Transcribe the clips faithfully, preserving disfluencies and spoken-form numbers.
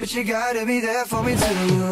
but you gotta be there for me too.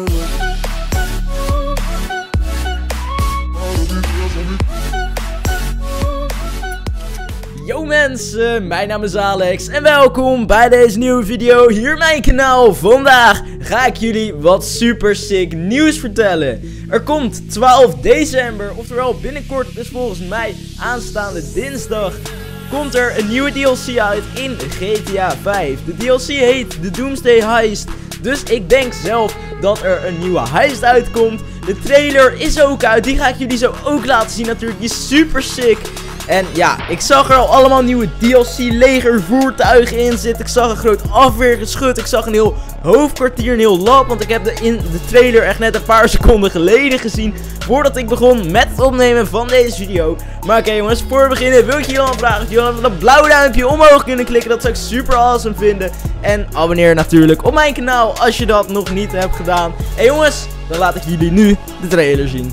Yo mensen, mijn naam is Alex en welkom bij deze nieuwe video hier op mijn kanaal. Vandaag ga ik jullie wat super sick nieuws vertellen. Er komt twaalf december, oftewel binnenkort, dus volgens mij aanstaande dinsdag, komt er een nieuwe D L C uit in G T A vijf. De D L C heet de Doomsday Heist, dus ik denk zelf dat er een nieuwe heist uitkomt. De trailer is ook uit, die ga ik jullie zo ook laten zien natuurlijk, die is super sick. En ja, ik zag er al allemaal nieuwe D L C legervoertuigen in zitten. Ik zag een groot afweergeschut. Ik zag een heel hoofdkwartier, een heel lab. Want ik heb de, in de trailer echt net een paar seconden geleden gezien. Voordat ik begon met het opnemen van deze video. Maar oké okay, jongens, voor we beginnen wil ik jullie al vragen of jullie dat blauwe duimpje omhoog kunnen klikken. Dat zou ik super awesome vinden. En abonneer natuurlijk op mijn kanaal als je dat nog niet hebt gedaan. En jongens, dan laat ik jullie nu de trailer zien.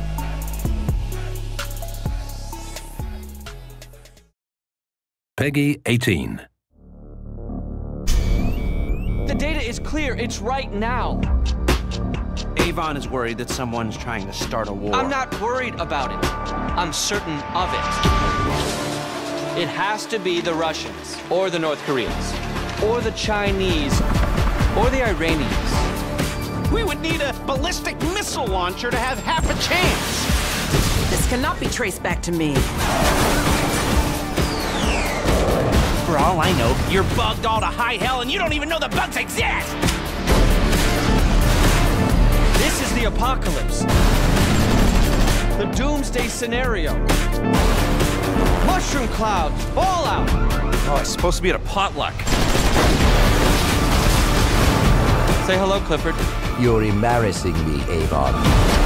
Peggy eighteen. The data is clear. It's right now. Avon is worried that someone's trying to start a war. I'm not worried about it. I'm certain of it. It has to be the Russians, or the North Koreans, or the Chinese, or the Iranians. We would need a ballistic missile launcher to have half a chance. This cannot be traced back to me. For all I know, you're bugged all to high hell and you don't even know the bugs exist! This is the apocalypse. The doomsday scenario. Mushroom cloud, fallout. Oh, it's supposed to be at a potluck. Say hello, Clifford. You're embarrassing me, Avon.